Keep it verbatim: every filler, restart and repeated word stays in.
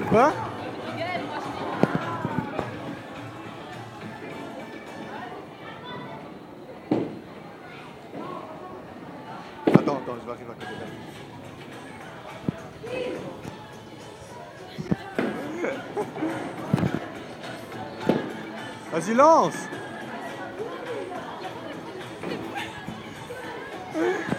Quoi? Attends, attends, je vais arriver à côté d'elle. Vas-y, lance!